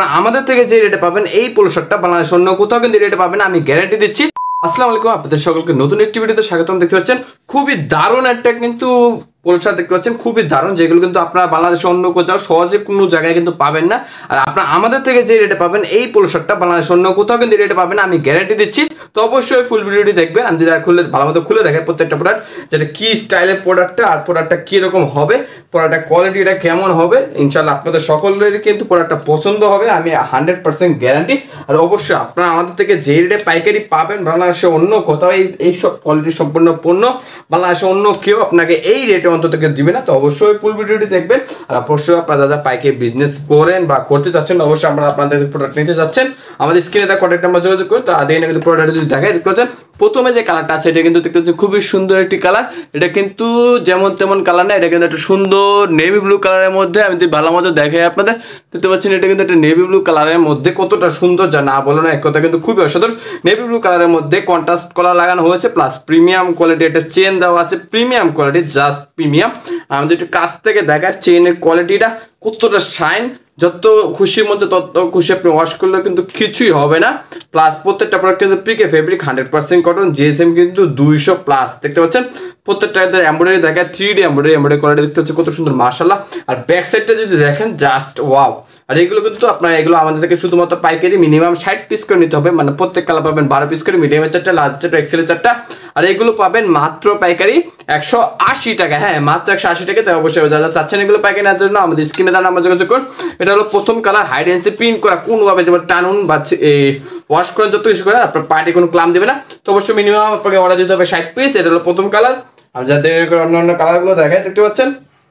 আপনারা আমাদের থেকে যে রেটে পাবেন এই পোলো শার্টটা বাংলাদেশ অন্য কোথাও কিন্তু রেটে পাবেন আমি গ্যারান্টি দিচ্ছি। আসসালামু আলাইকুম, আপনাদের সকলকে নতুন একটি ভিডিওতে স্বাগতম। দেখতে পাচ্ছেন খুবই দারুণ একটা কিন্তু পোলো শার্ট দেখতে পাচ্ছেন, খুবই দারুণ, যেগুলো কিন্তু আপনারা বাংলাদেশে অন্য কোথাও সহজে কোনো জায়গায় কিন্তু পাবেন না। আর আপনারা আমাদের থেকে যে রেটে পাবেন এই পোলো শার্টটা বাংলাদেশ অন্য কোথাও কিন্তু রেটে পাবেন আমি গ্যারান্টি দিচ্ছি। তো অবশ্যই ফুল ভিডিওটি দেখবেন। আমি যদি খুলে ভালো মতো খুলে দেখেন প্রত্যেকটা প্রোডাক্ট, যেটা কি স্টাইলের প্রোডাক্টটা আর প্রোডাক্টটা কীরকম হবে, প্রোডাক্টটা কোয়ালিটিটা কেমন হবে, ইনশাল্লাহ আপনাদের সকলেরই কিন্তু প্রোডাক্টটা পছন্দ হবে, আমি 100% গ্যারান্টি। আর অবশ্যই আপনারা আমাদের থেকে যে রেটে পাইকারি পাবেন বাংলাদেশে অন্য কোথাও এইসব কোয়ালিটি সম্পন্ন পণ্য বাংলাদেশে অন্য কেউ আপনাকে এই রেটে অন্তত দিবে না। তো অবশ্যই ফুল ভিডিওটি দেখবেন। আর অবশ্যই আপনারা যারা পাইকারি বিজনেস করেন বা করতে চাচ্ছেন, অবশ্যই আপনারা আপনাদের প্রোডাক্ট নিতে যাচ্ছেন, আমাদের স্ক্রিনে তার কন্ট্যাক্ট নাম্বার যোগাযোগ করুন। তো আগে কিন্তু প্রোডাক্ট যদি দেখায় দেখতে পাচ্ছেন, প্রথমে যে কালারটা আছে এটা কিন্তু দেখতে পাচ্ছেন খুবই সুন্দর একটি কালার। এটা কিন্তু যেমন তেমন কালার না, এটা কিন্তু একটা সুন্দর নেভি ব্লু কালারের মধ্যে। আমি যদি ভালো মতো দেখাই আপনাদের, দেখতে পাচ্ছেন এটা কিন্তু একটা নেভি ব্লু কালারের মধ্যে, কতটা সুন্দর যা না বলো না, এক কথা কিন্তু খুবই অসাধারণ। নেভি ব্লু কালারের মধ্যে কন্ট্রাস্ট কলার লাগানো হয়েছে, প্লাস প্রিমিয়াম কোয়ালিটি একটা চেন দেওয়া আছে, প্রিমিয়াম কোয়ালিটি, জাস্ট প্রিমিয়াম। আমাদের একটু কাছ থেকে দেখার চেনের কোয়ালিটিটা কতটা শাইন, যত খুশির মধ্যে তত খুশি আপনি ওয়াশ করলে কিন্তু কিছুই হবে না। প্লাস প্রত্যেকটা প্রোডাক্ট কিন্তু পিকে ফেব্রিক 100% কটন, জিএসএম কিন্তু 200+। দেখতে পাচ্ছেন প্রত্যেকটা এমব্রয়ডারি দেখায়, 3D এমব্রয়ডারি কোয়ালিটি দেখতে হচ্ছে কত সুন্দর মাশাআল্লাহ। আর ব্যাক সাইডটা যদি দেখেন জাস্ট ওয়াও। আর এগুলো কিন্তু আপনারা এগুলো আমাদের থেকে শুধুমাত্র পাইকারি মিনিমাম 60 পিস করে নিতে হবে, মানে প্রত্যেক কালার পাবেন 12 পিস করে, মিডিয়ামের 4টা, লার্জ 4টা, এক্সেলের 4টা। আর এগুলো পাবেন মাত্র পাইকারি 180 টাকা, হ্যাঁ মাত্র 180 টাকা। তাই অবশ্যই যারা চাচ্ছেন এগুলো পাইকারি নেওয়ার জন্য আমাদের স্ক্রিনে দেওয়া নাম্বার যোগাযোগ করুন। এটা হলো প্রথম কালার, হাইড এন্ড প্রিন্ট করা, কোনোভাবে যেমন টানুন বা ওয়াশ করেন যত কিছু করে আপনার পার্টি কোনো ক্লাম দেবে না। তো অবশ্যই মিনিমাম আপনাকে অর্ডার দিতে হবে 60 পিস। এটা হলো প্রথম কালার। আমি যাদের অন্য কালারগুলো দেখাই, দেখতে পাচ্ছেন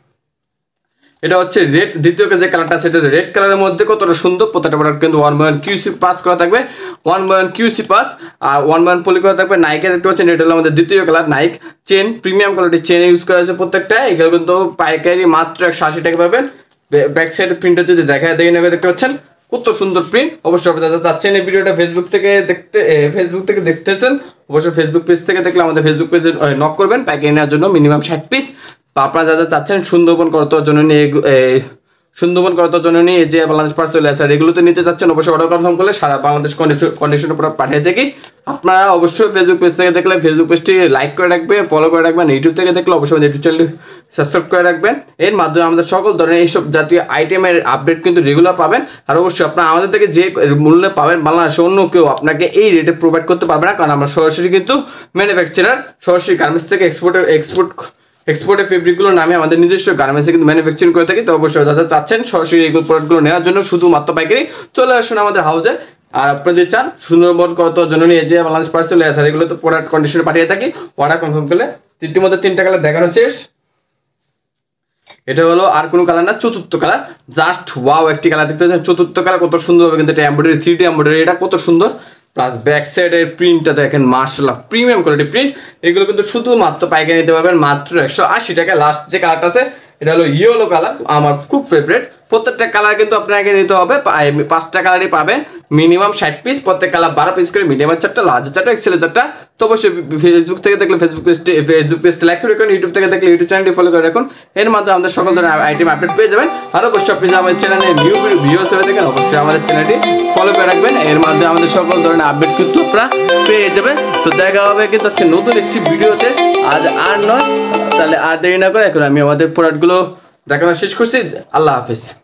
এটা হচ্ছে রেড। দ্বিতীয় যে কালারটা আছে এটা রেড কালারের মধ্যে, কতটা সুন্দর। প্রত্যেকটা প্রোডাক্ট কিন্তু 1/1 QC পাস করা থাকবে, 1/1 QC পাস আর 1/1 পলি করা থাকবে। নাইকে দেখতে পাচ্ছেন এটা হলো আমাদের দ্বিতীয় কালার, নাইক চেন, প্রিমিয়াম কোয়ালিটির চেন ইউজ করা আছে প্রত্যেকটা। এগুলো কিন্তু পাইকারি মাত্র 180 টাকা পাবেন। ব্যাক সাইডের প্রিন্টটা যদি দেখায় দেখে নেবে, দেখতে পাচ্ছেন কত সুন্দর প্রিন্ট। অবশ্যই আপনারা চাচ্ছেন এই ভিডিওটা ফেসবুক থেকে দেখতেছেন, অবশ্যই ফেসবুক পেজ থেকে দেখলে আমাদের ফেসবুক পেজে নক করবেন পাইকারি নেওয়ার জন্য মিনিমাম 60 পিস। আপনারা যারা চাচ্ছেন সুন্দরবন করতার জন্য নিয়ে এই যে বাংলাদেশ পার্সেল আছে, আর এগুলোতে নিতে চাচ্ছেন অবশ্যই অর্ডার কনফার্ম করলে সারা বাংলাদেশ কন্ডিশনের প্রোডাক্ট পাঠিয়ে থাকি। আপনারা অবশ্যই ফেসবুক পেজ থেকে দেখলে ফেসবুক পেজটি লাইক করে রাখবেন, ফলো করে রাখবেন। ইউটিউব থেকে দেখলে অবশ্যই ইউটিউব চ্যানেলটি সাবস্ক্রাইব করে রাখবেন। এর মাধ্যমে আমাদের সকল ধরনের এইসব জাতীয় আইটেমের আপডেট কিন্তু রেগুলার পাবেন। আর অবশ্যই আপনারা আমাদের থেকে যে মূল্যে পাবেন বাংলাদেশে অন্য কেউ আপনাকে এই রেটে প্রোভাইড করতে পারবে না, কারণ আমরা সরাসরি কিন্তু ম্যানুফ্যাকচারার, সরাসরি গার্মেন্টস থেকে এক্সপোর্টের ফেব্রিকগুলো নামে আমাদের নিজস্ব গার্মেন্টসে কিন্তু ম্যানুফ্যাকচারিং করে থাকি। তো অবশ্যই যারা চাচ্ছেন সরাসরি এইগুলো প্রোডাক্টগুলো নেওয়ার জন্য শুধুমাত্র পাইকারি, চলে আসুন আমাদের হাউসে। আর আপনারা যদি চান সুন্দরবন করতার জন্য নিয়ে যে বাংলাদেশ পার্সেল আছে, এগুলো তো প্রোডাক্ট কন্ডিশনে পাঠিয়ে থাকি অর্ডার কনফার্ম করলে। তিনটির মধ্যে 3টা কালার দেখানো শেষ। এটা হলো আর কোনো কালার না, চতুর্থ কালার, জাস্ট ওয়াও একটি কালার দেখতে পাচ্ছেন। চতুর্থ কালার কত সুন্দর হবে কিন্তু এটা এমব্রয়ডারি, 3D এমব্রয়ডারি, এটা কত সুন্দর। প্লাস ব্যাক সাইডের প্রিন্টটা দেখেন মাশাআল্লাহ, প্রিমিয়াম কোয়ালিটি প্রিন্ট। এগুলো কিন্তু শুধুমাত্র পাইকারি নিতে পারবেন মাত্র 180 টাকা। লাস্ট যে কালারটা আছে এটা হলো ইয়েলো কালার, আমার খুব ফেভারিট। প্রত্যেকটা কালার কিন্তু আপনাকে নিতে হবে 5টা কালারই পাবেন, মিনিমাম 60 পিস। প্রত্যেক কালার 12 পিস করে, মিডিয়ামের 4টা, লার্জ 4টা, এক্সেলের 4টা। তো অবশ্যই ফেসবুক থেকে দেখলে ফেসবুক পেজটা লাইক করে রাখুন, ইউটিউব থেকে দেখলে ইউটিউব চ্যানেলটি ফলো করে রাখুন। এর মাধ্যমে আমাদের সকল ধরনের আইটেম আপডেট পেয়ে যাবেন। আর অবশ্যই আপনি আমাদের চ্যানেলে নিউ ভিডিওস হয়ে থাকেন, অবশ্যই আমাদের চ্যানেলটি ফলো করে রাখবেন। এর মাধ্যমে আমাদের সকল ধরনের আপডেট কিন্তু আপনারা পেয়ে যাবেন। তো দেখা হবে কিন্তু আজকে নতুন একটি ভিডিওতে, আজ আর নয়। তাহলে আর দেরি না করে এখন আমি আমাদের প্রোডাক্টগুলো দেখানো শেষ করছি। আল্লাহ হাফেজ।